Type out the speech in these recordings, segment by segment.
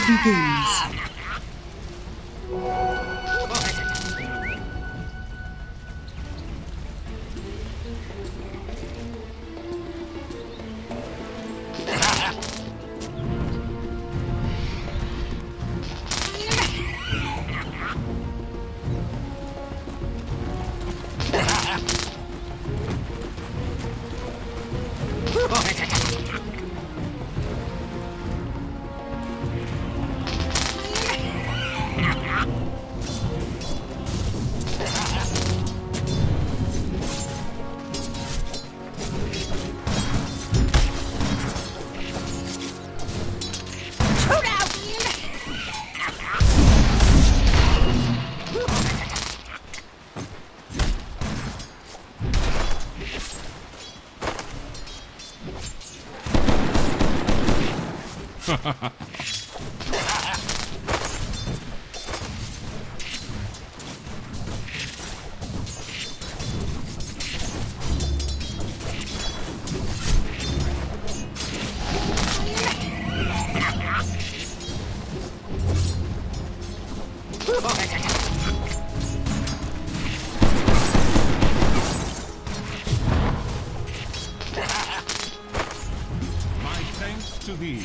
begins. To thee.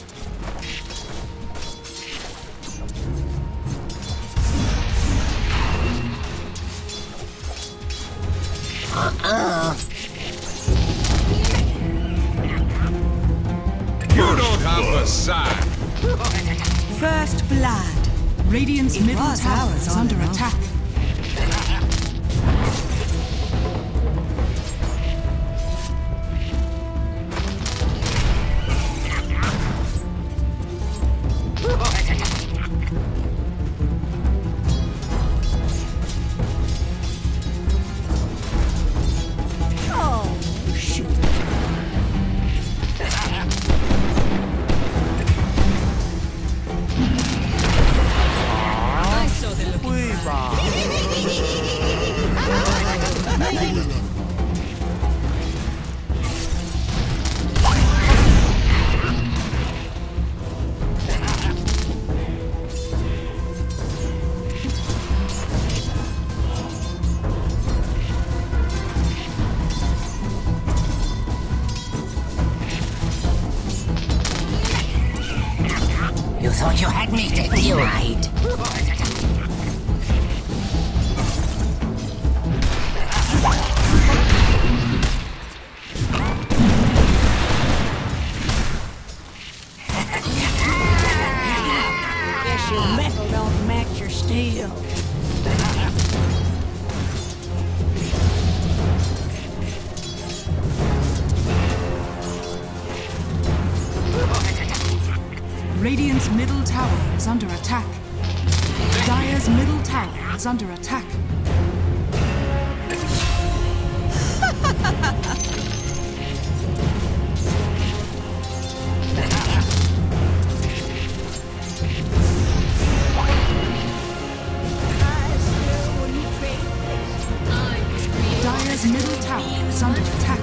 You don't have a side. First blood. Radiant's middle tower is under attack. You thought you had me, didn't you? Right. Guess your metal don't match your steel. Radiant's middle tower is under attack. Dire's middle tower is under attack. Dire's middle tower is under attack.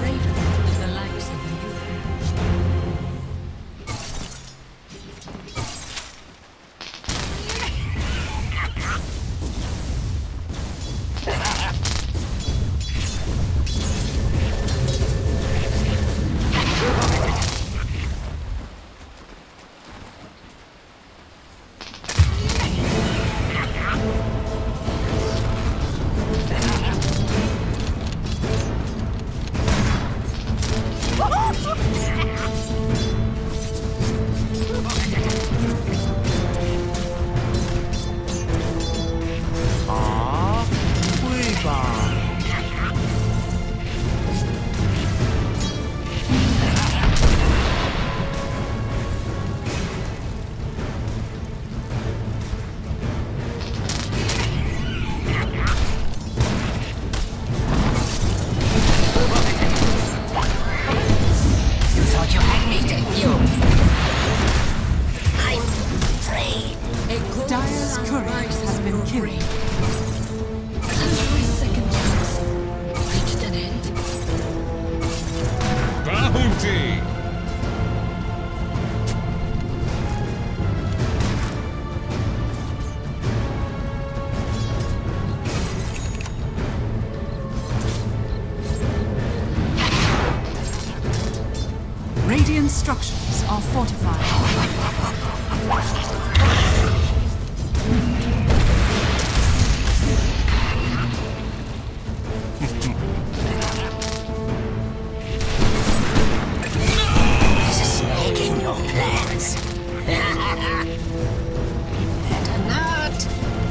structures are fortified. There's a snake in your plans. Better not.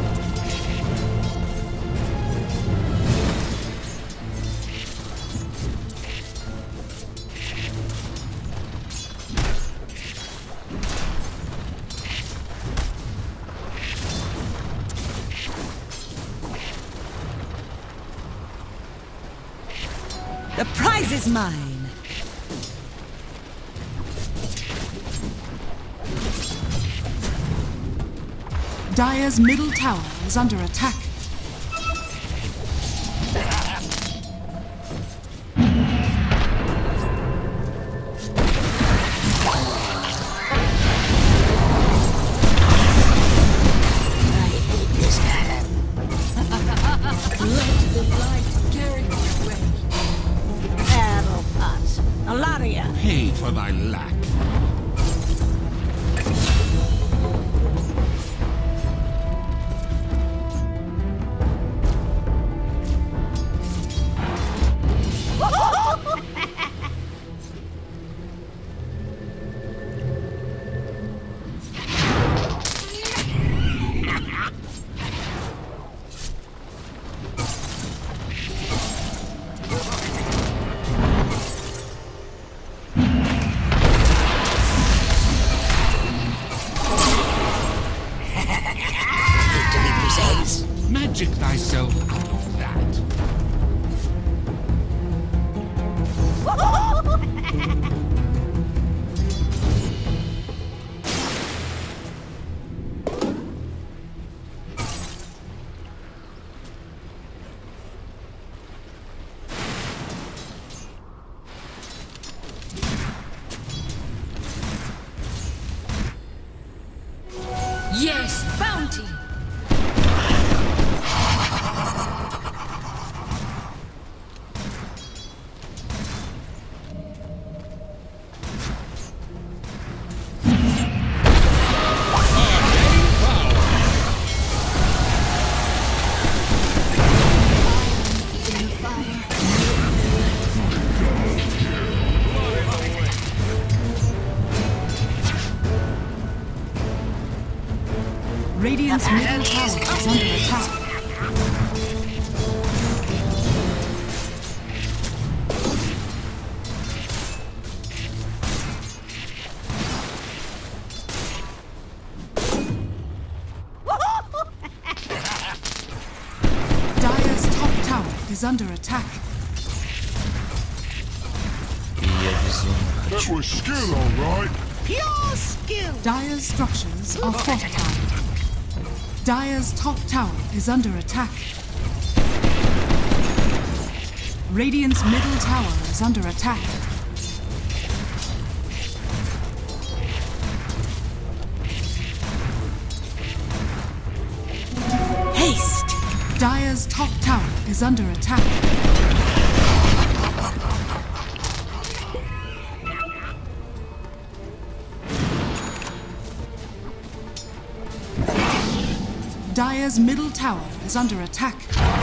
The prize is mine. Dire's middle tower is under attack. Let the light carry me away. Battle pots. A lot of ya. Pay for thy lack. Magic thyself out of that. Yes, bounty. Radiant's middle tower is under attack. Dire's top tower is under attack. That was skill, all right. Pure skill. Dire's structures are fortified. Dire's top tower is under attack. Radiant's middle tower is under attack. Haste. Dire's top tower is under attack. Dire's middle tower is under attack.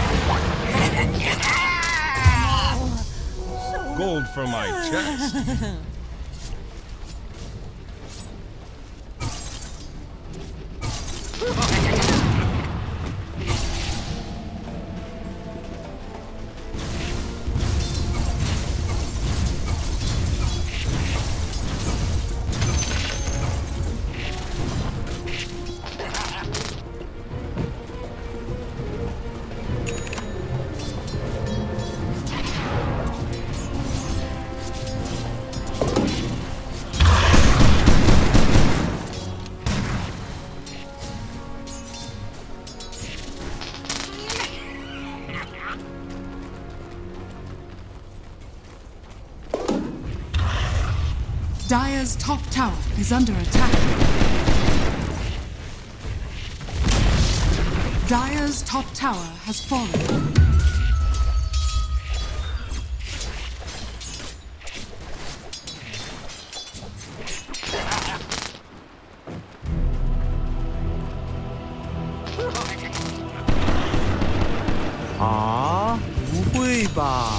Gold for my chest. Dire's top tower is under attack. Dire's top tower has fallen. 啊，不会吧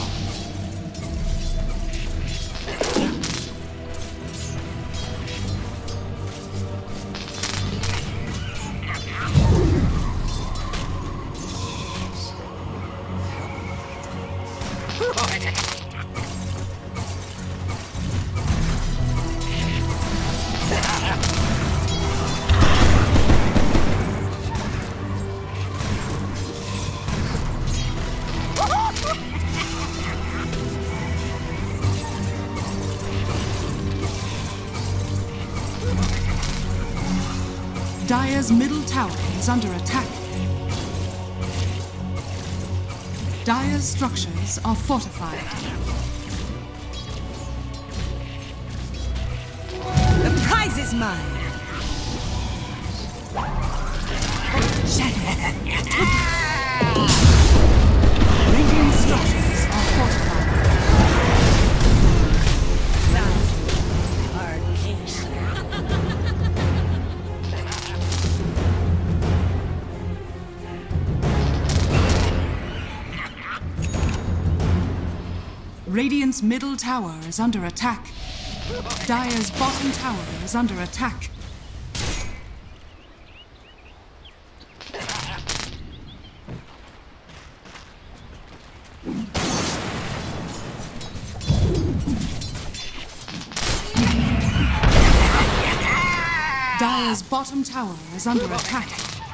Dire's middle tower is under attack. Dire's structures are fortified. The prize is mine. Radiant structures are fortified. Hard case. Radiant's middle tower is under attack. Dire's bottom tower is under attack. Dire's bottom tower is under attack.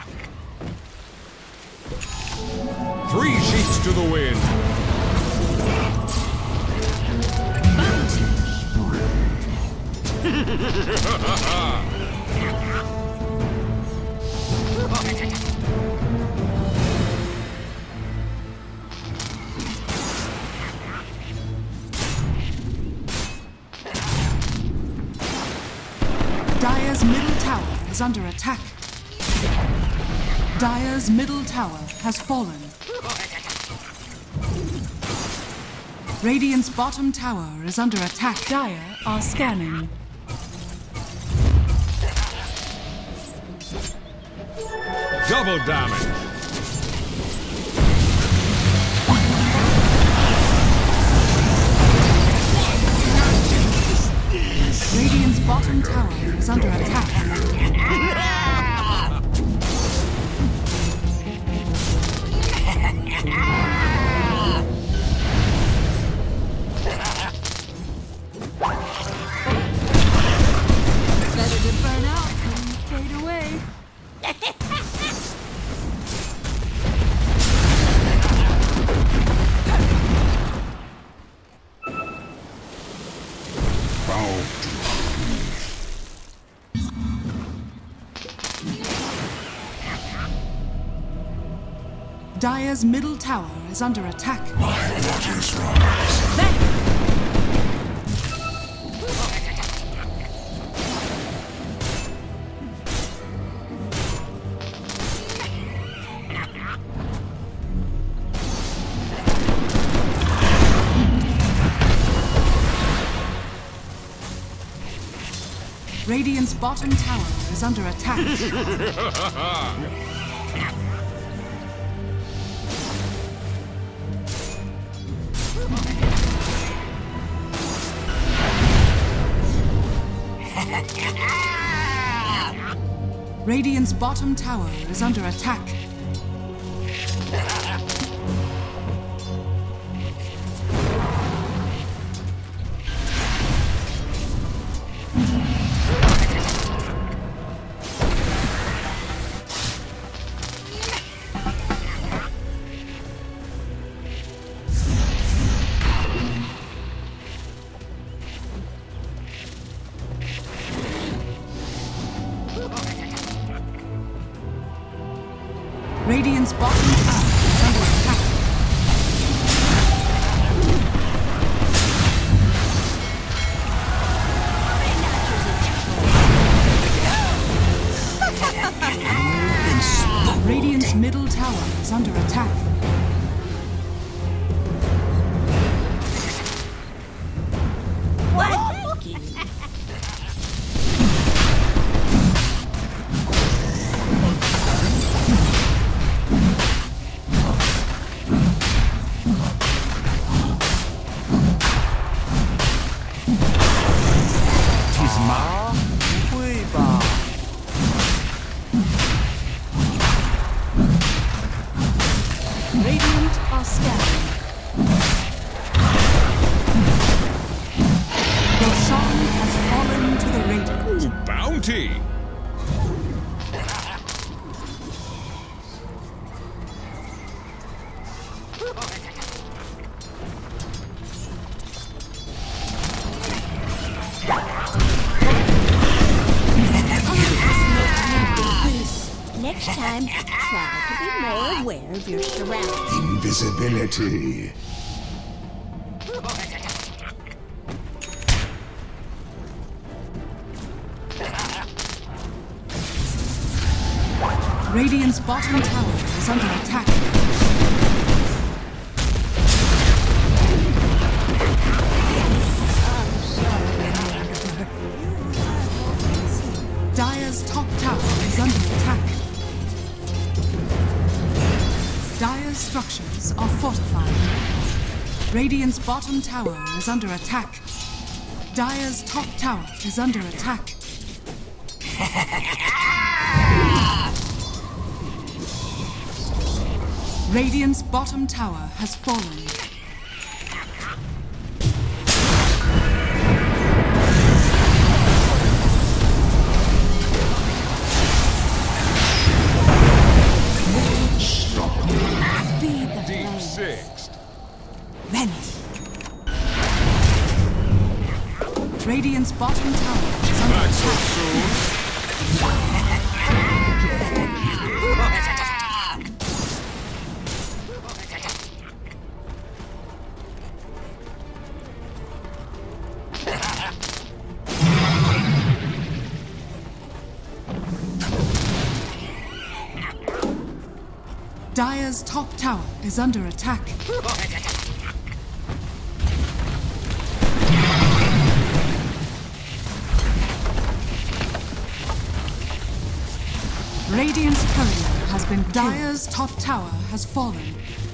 3 sheets to the wind. Dire's middle tower is under attack. Dire's middle tower has fallen. Radiant's bottom tower is under attack. Dire are scanning. Double damage. Radiant's bottom tower is under attack. Better to burn out than fade away. Dire's middle tower is under attack. Radiant's bottom tower is under attack. Radiant's bottom tower is under attack. Radiant's bottom tower is under attack. Radiant's middle tower is under attack. What? Radiant are scanning. Roshan has fallen to the Radiant. Ooh, bounty! Next time, try to be more aware of your surroundings. Invisibility. Radiant's bottom tower is under attack. Dire's top tower is under attack. Dire's structures are fortified. Radiant's bottom tower is under attack. Dire's top tower is under attack. Radiant's bottom tower has fallen. Deep sixth. Vanish. Radiant's bottom tower is under Back so attack. soon. Dire's top tower is under attack. Radiant's courier has been killed. Dire's top tower has fallen.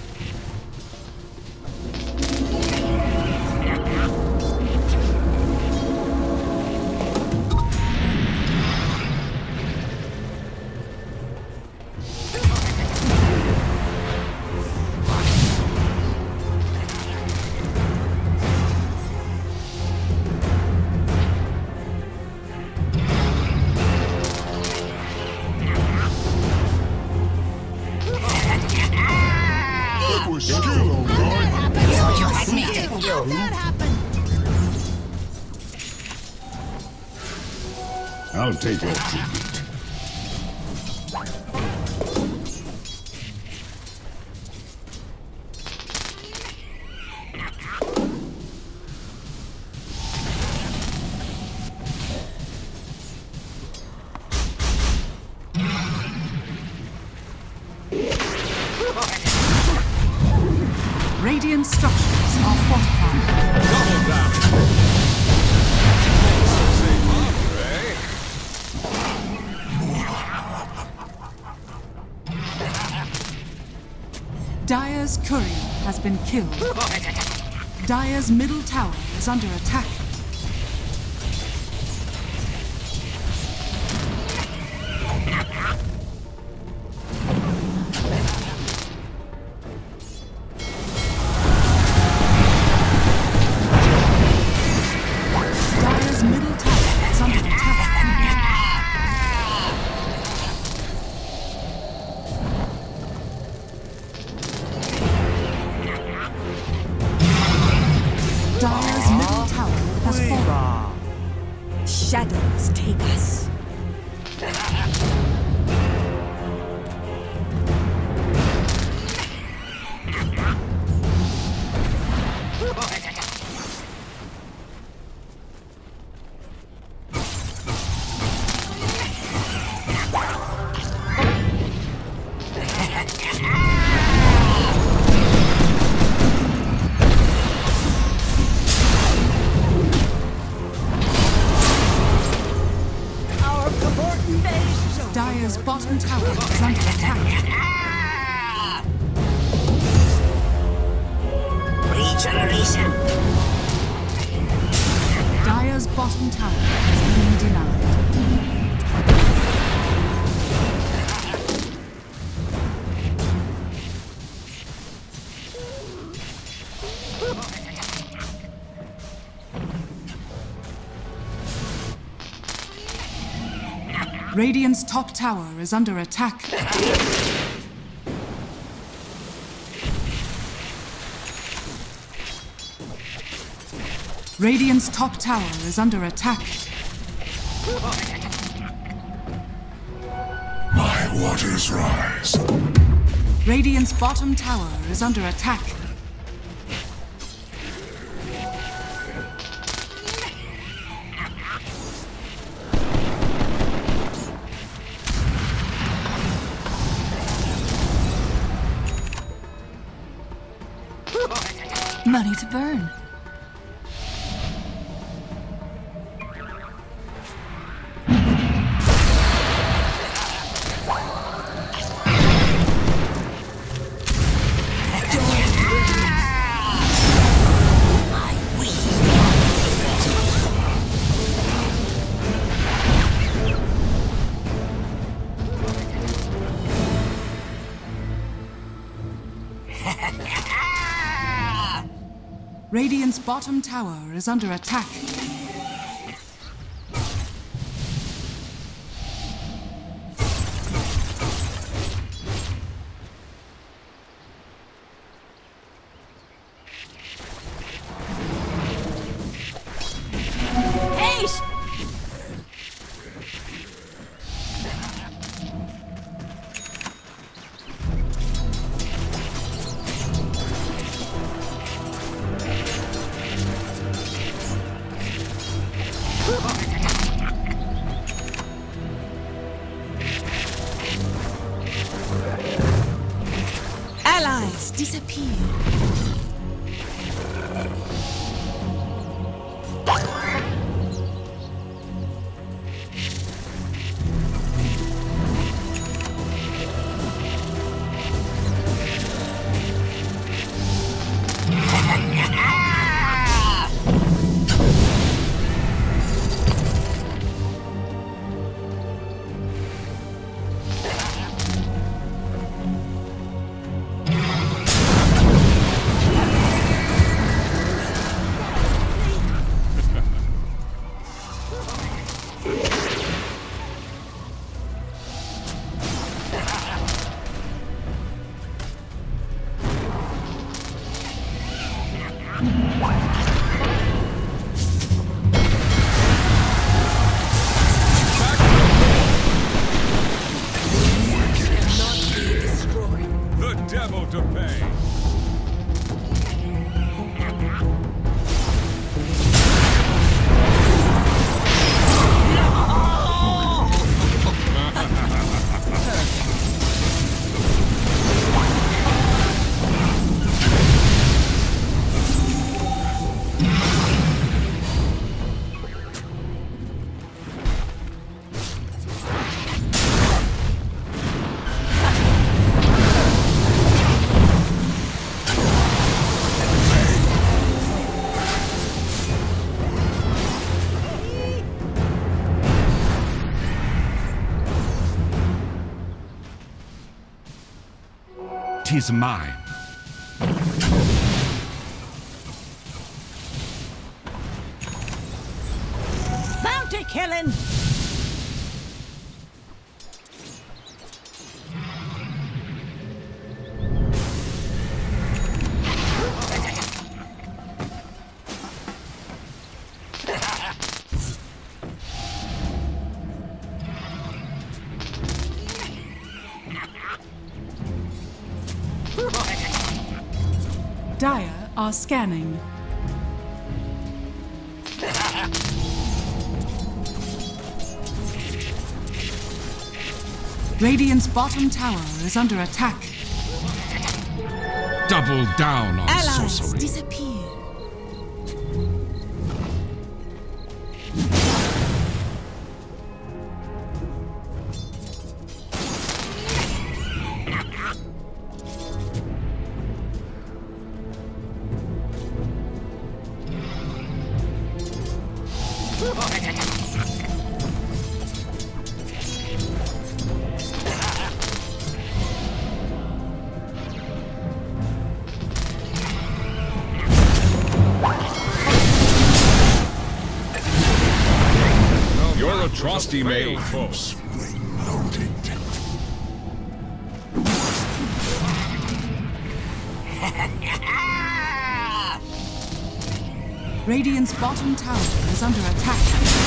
I'll take your tribute. Radiant structures are fortified. Double damage. Save Andre. Dire's courier has been killed. Dire's middle tower is under attack. Dire's middle tower is under attack. Dire's middle tower has fallen. Shadows take us. Our important base is over. Dire's bottom tower is under attack. Regeneration. Dire's bottom tower has been denied. Radiant's top tower is under attack. Radiant's top tower is under attack. My waters rise. Radiant's bottom tower is under attack. Money to burn. Radiant's bottom tower is under attack. Ace! Allies disappear. The devil to pay. Tis mine. Bounty killing! Dire are scanning. Radiant's bottom tower is under attack. Double down on Allies sorcery. disappear. Your atrocity may. Swing. Radiant's bottom tower is under attack.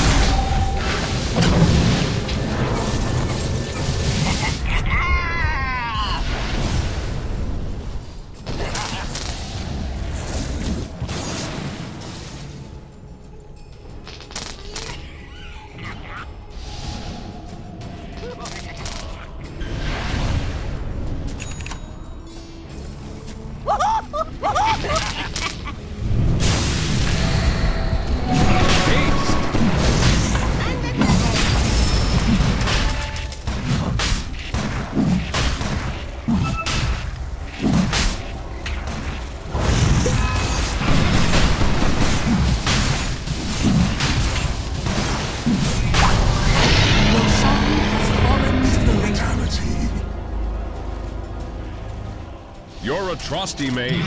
Your atrocity made.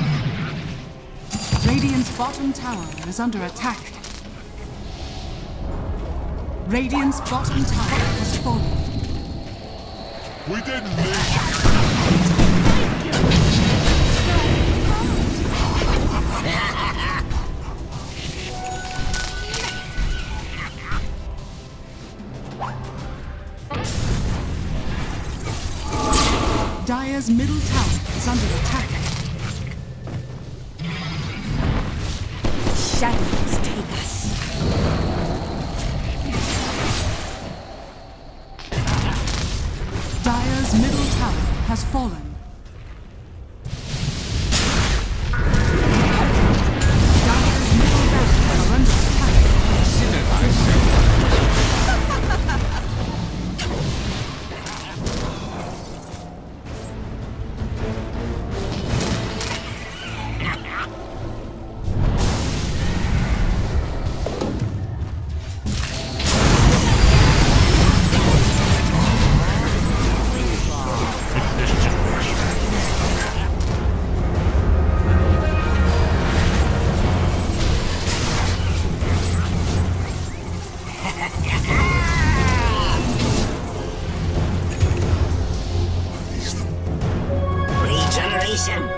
Radiant's bottom tower is under attack. Radiant's bottom tower has fallen. We didn't need. Dire's middle tower is under attack. Shadows take us. Dire's middle tower has fallen. Dire's middle barracks are under attack. Didn't I say? Regeneration.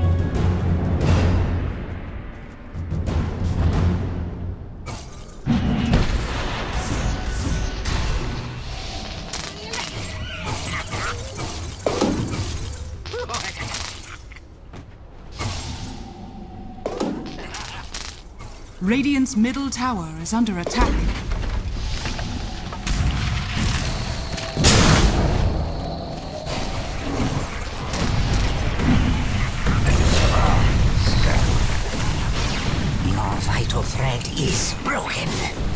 Radiant's middle tower is under attack. Your vital thread is broken.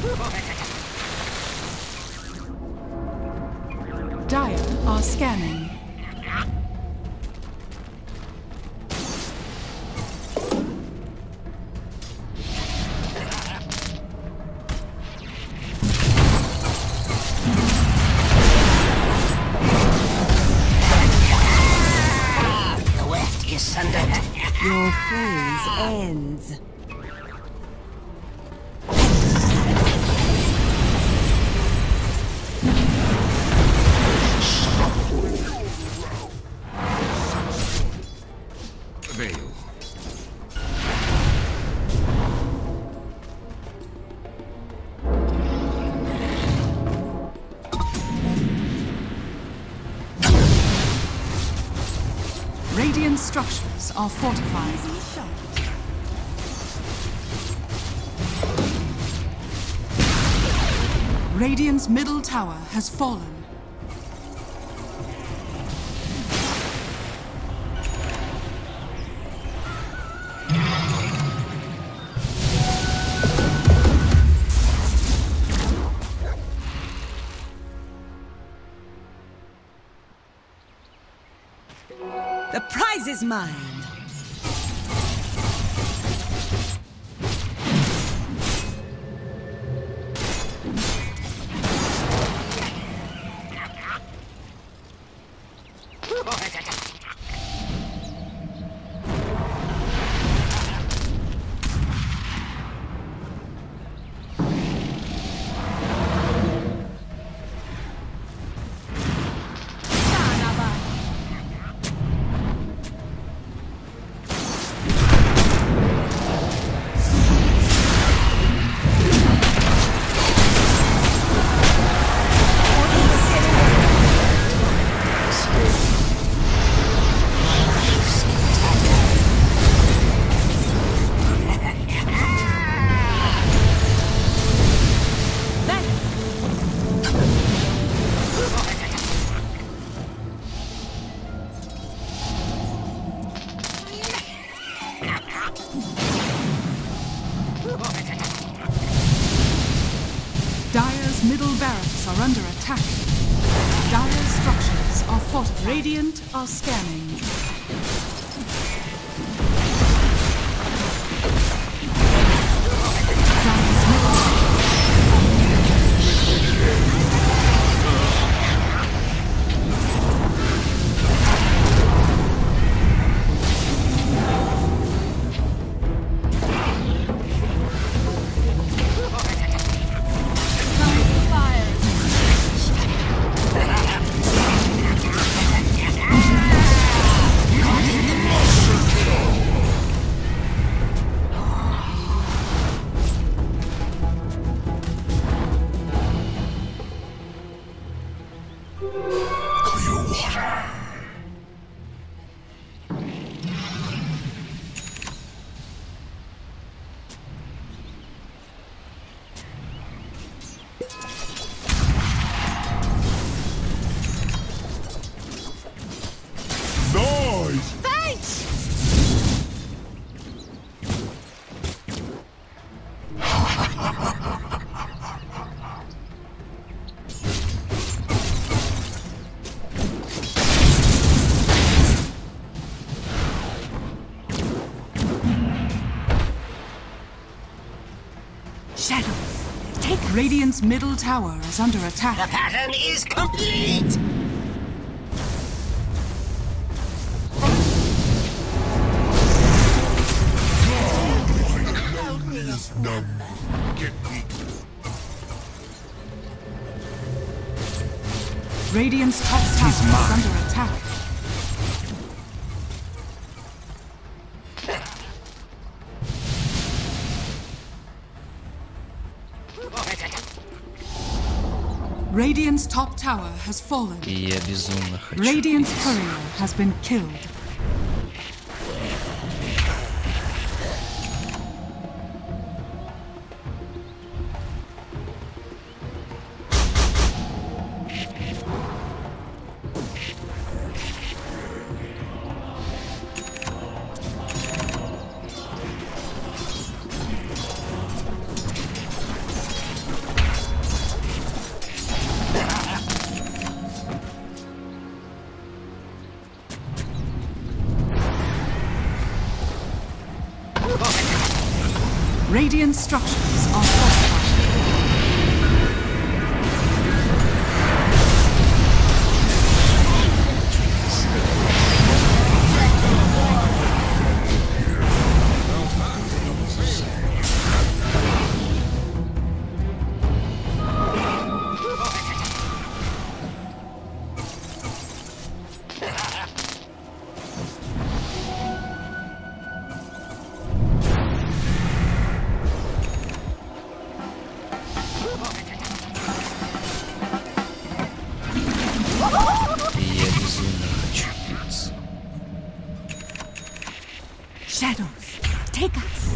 Dire are scanning. The weft is sundered. Your phase ends. Veil. Radiant structures are fortified. Radiant's middle tower has fallen. The prize is mine. Radiant's middle barracks are under attack. Dire's structures are fortified. Radiant are scanning. Radiant's middle tower is under attack. The pattern is complete! Radiant's top tower is under attack. Radiant's top tower has fallen. И я безумно хочу. Radiant's courier has been killed. Radiant structures are fortified. Shadows, take us.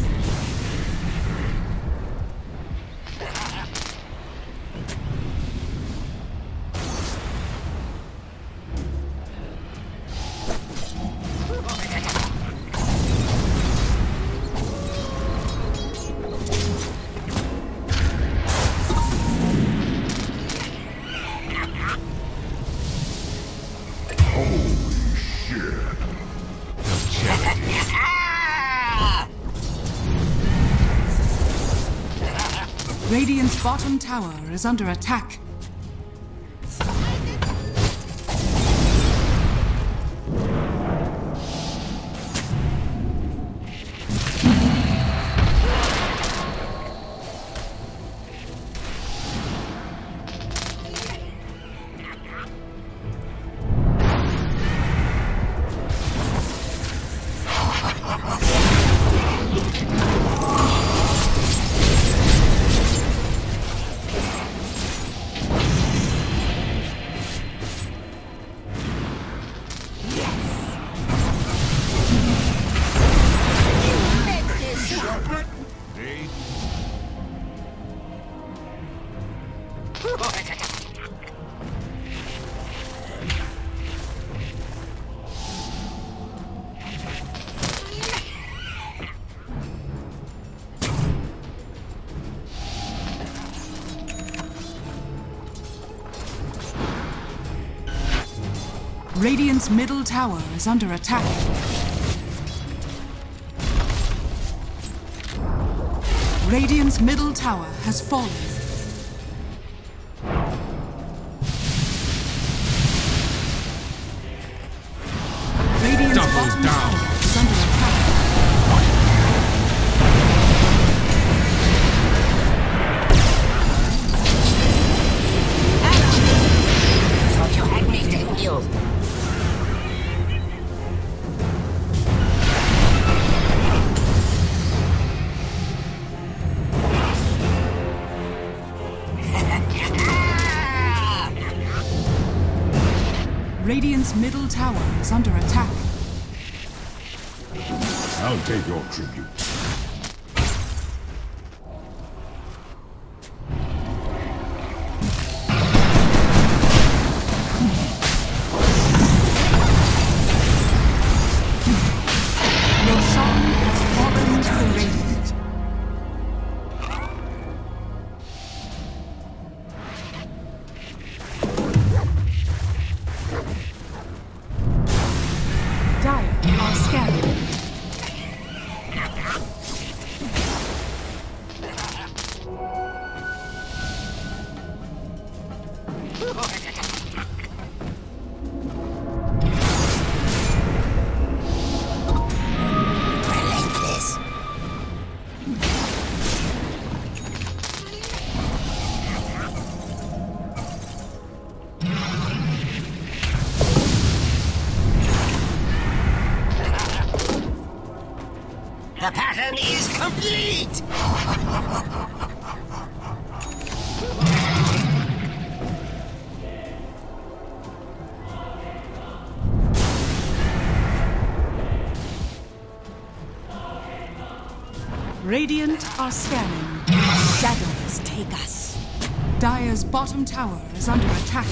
Radiant's bottom tower is under attack. Radiant's middle tower is under attack. Radiant's middle tower has fallen. Radiant's bottom tower is under attack. Thought you had me, didn't you? Radiant's middle tower is under attack. I'll take your tribute. Roshan has fallen to the Radiant. Dire are scanning. Relentless. The pattern is complete! Radiant are scanning. Shadows take us. Dire's bottom tower is under attack.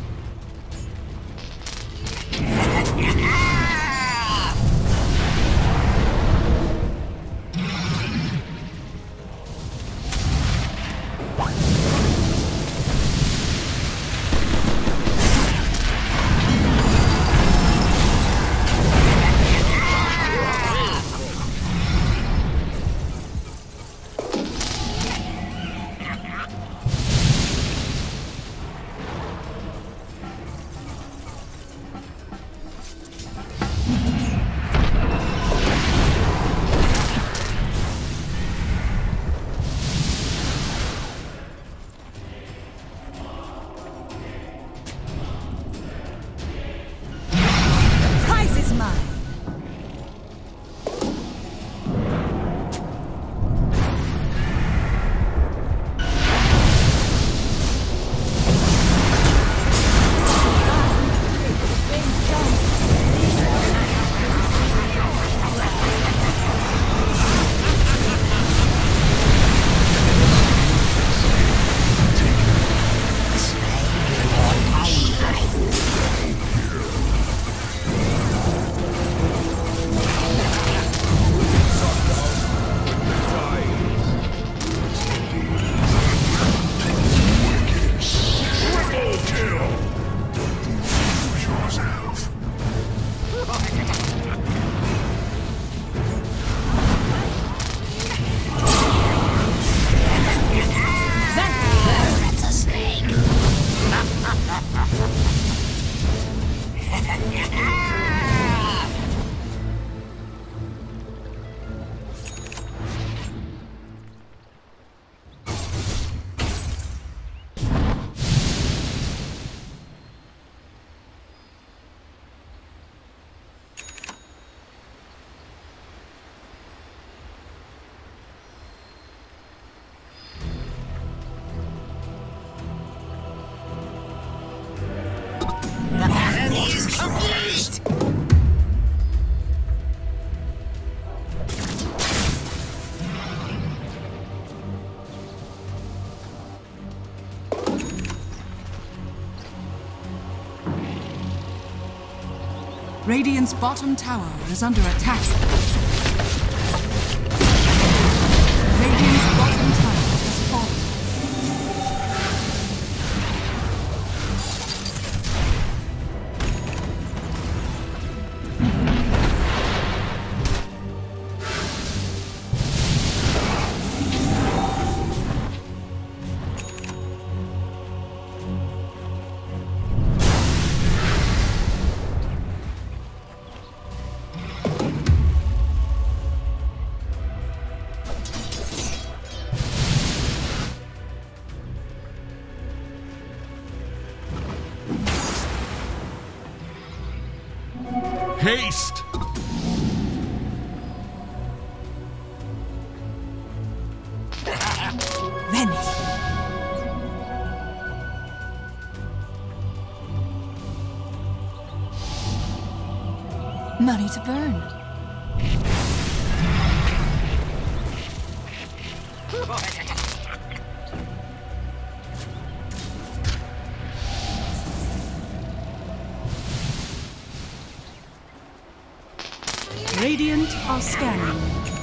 Prize is mine. That's a snake. The pattern is complete! Radiant's bottom tower is under attack. Radiant's bottom tower has fallen. haste! Venice. Money to burn. Radiant are scanning.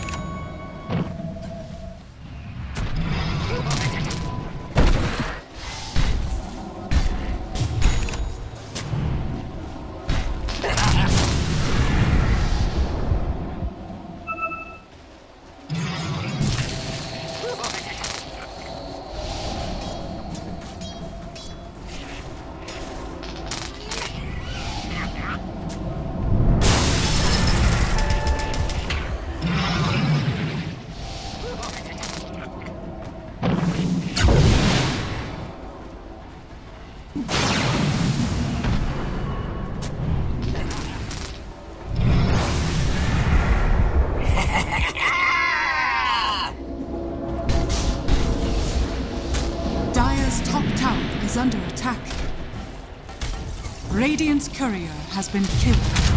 Is under attack. Radiant's courier has been killed.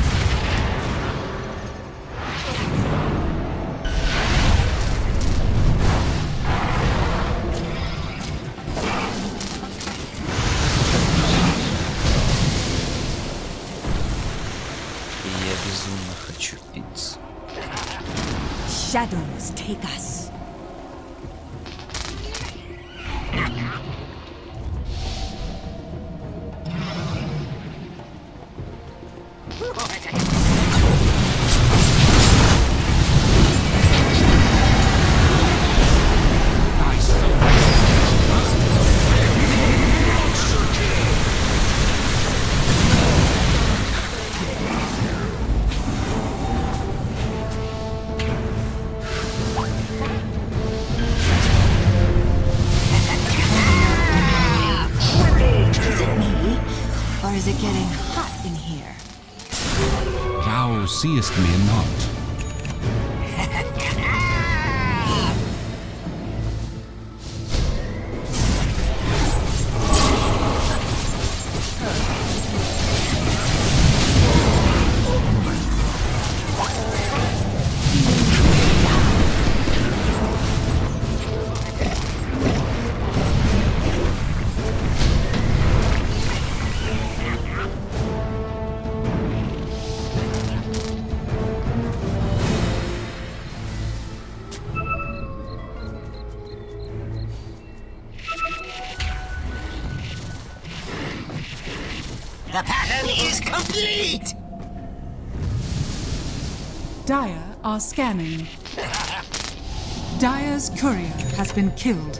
Я безумно хочу пиццу. Shadows take us. Is it getting hot in here? Thou seest me not. The pattern is complete! Dire are scanning. Dire's courier has been killed.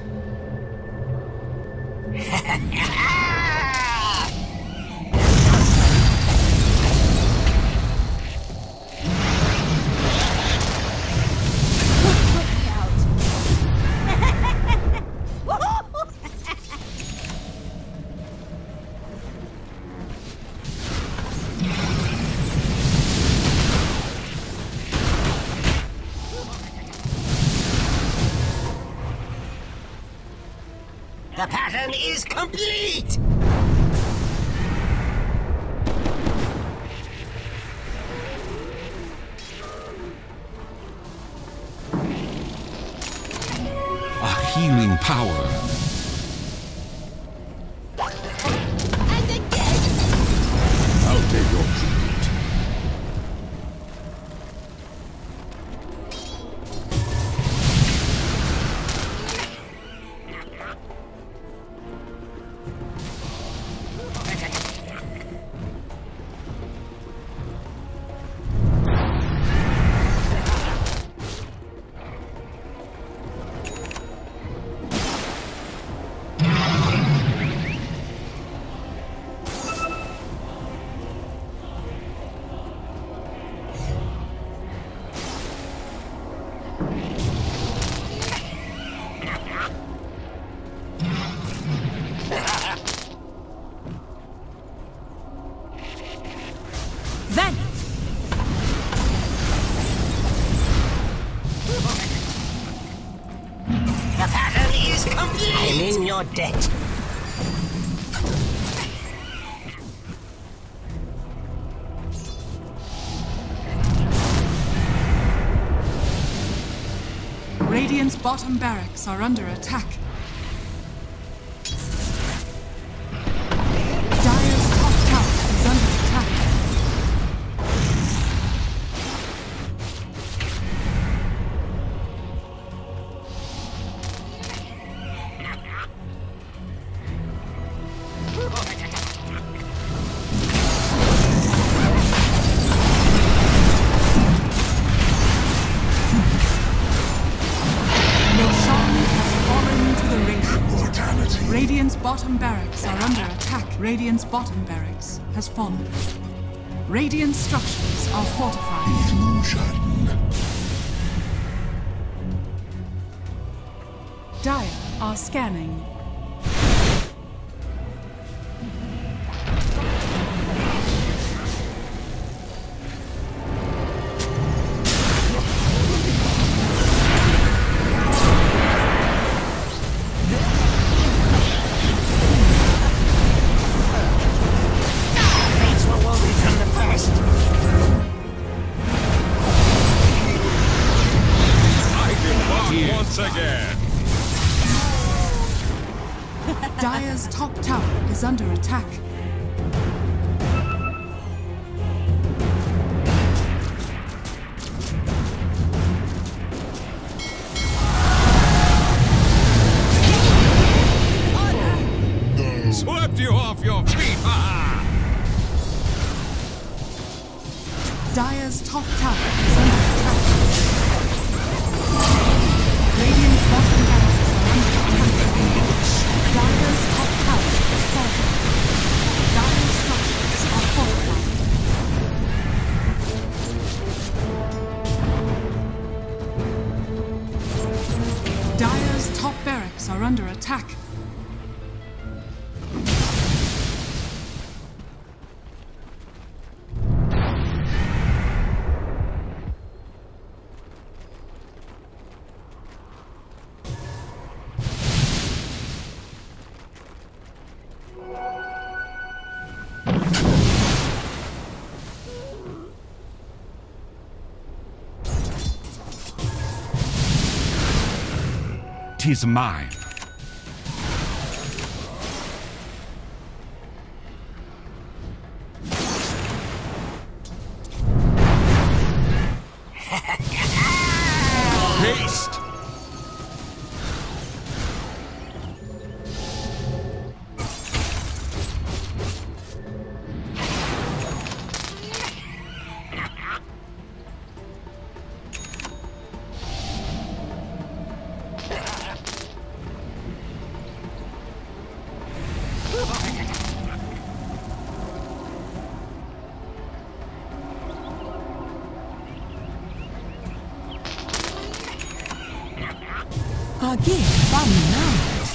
The pattern is complete! A healing power. And again! I'll take your tribute. I'm in your debt. Radiant's bottom barracks are under attack. Dire's top tower is under attack. Radiant's bottom barracks are under attack. Radiant's bottom barracks has fallen. Radiant structures are fortified. Illusion. Dire are scanning. Dire's top tower is under attack. Swept you off your feet! Dire's top tower is under attack. Radiant's bottom barracks are under attack. Dire's top tower is falling. Dire's structures are fortified. Dire's top barracks are under attack. Tis mine. Haste! Again, fun now.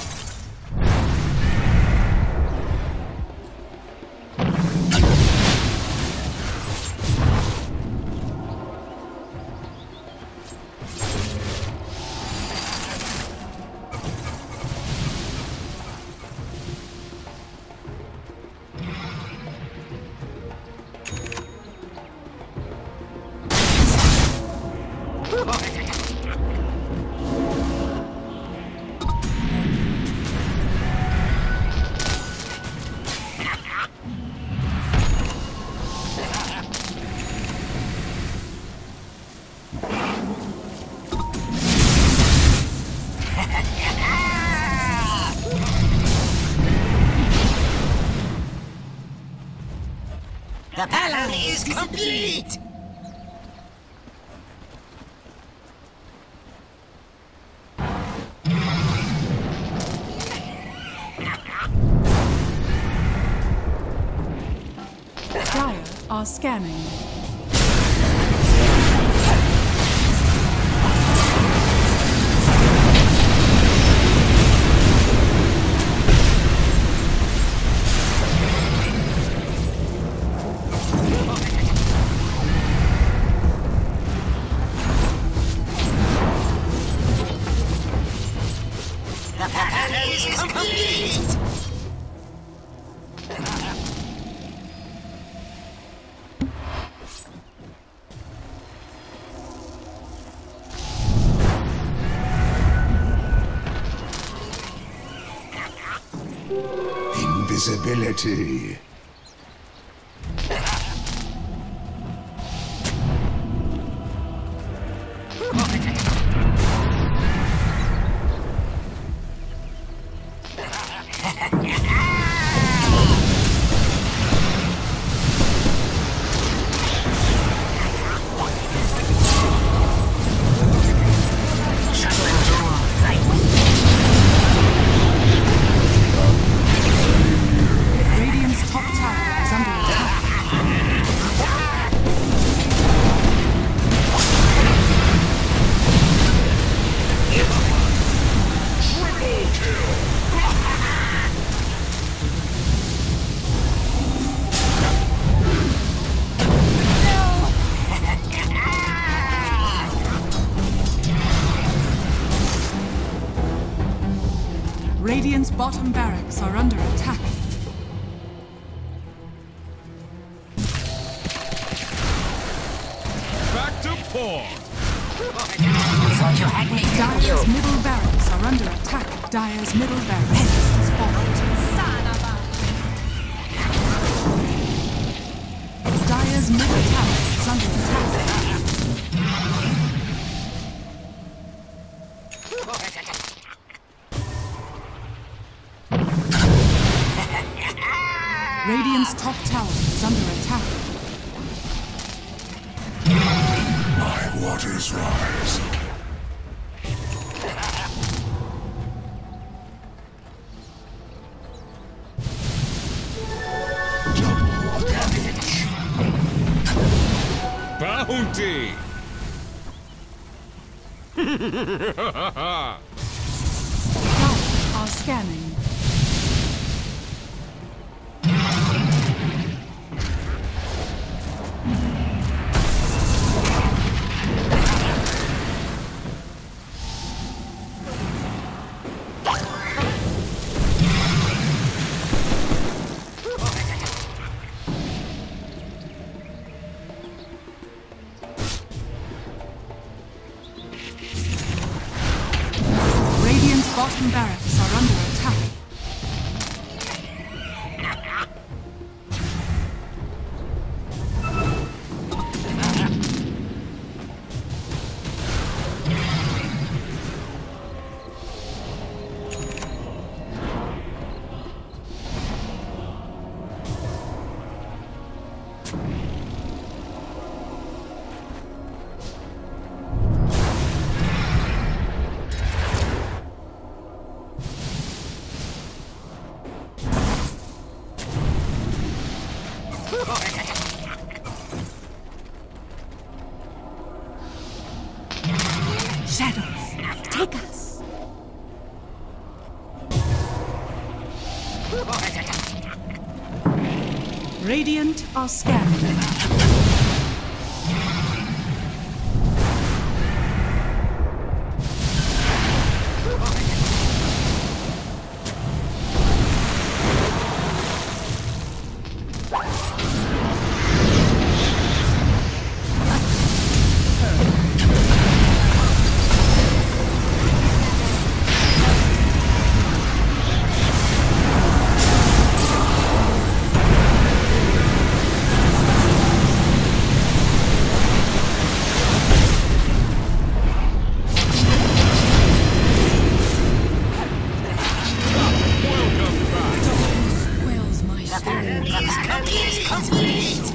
The plan is complete! Dire are scanning. The plan is complete! Invisibility. Radiant's top tower is under attack. Radiant's bottom barracks are under attack. Back to port. You thought you had me, didn't you? Dire's middle barracks are under attack. Dire's middle barracks has fallen. Dire's middle tower is under attack. Radiant's top tower is under attack. My waters rise. Double damage. Bounty. Dire are scanning. Radiant's bottom barracks are under attack. Shadows, take us. Radiant are scanning. Is complete!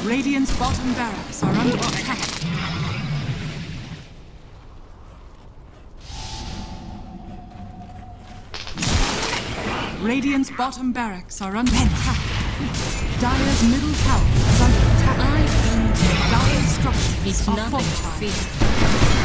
Radiant's bottom barracks are under attack. Radiant's bottom barracks are under attack. Dire's middle tower is under attack. Dire's structures It's are nothing to fortified. fear.